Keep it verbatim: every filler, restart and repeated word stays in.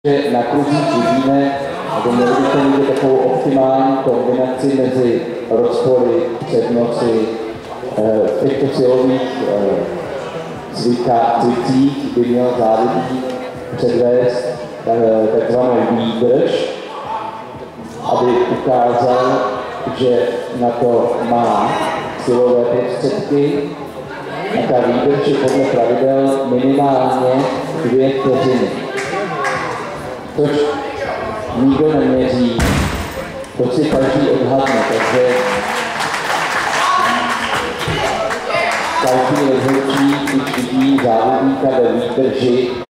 že na kruzích vidíme, nebo měli bychom vidět takovou optimální kombinaci mezi rozpory, přednoci, v těchto silových cvicích by měl závodník předvést takzvanou výdrž, aby ukázal, že na to má silové prostředky a ta výdrž je podle pravidel minimálně dvě vteřiny. Což nikdo neměří, to si každý odhadne, takže každý rozhodčí, když vidí závodníka ve výdrži,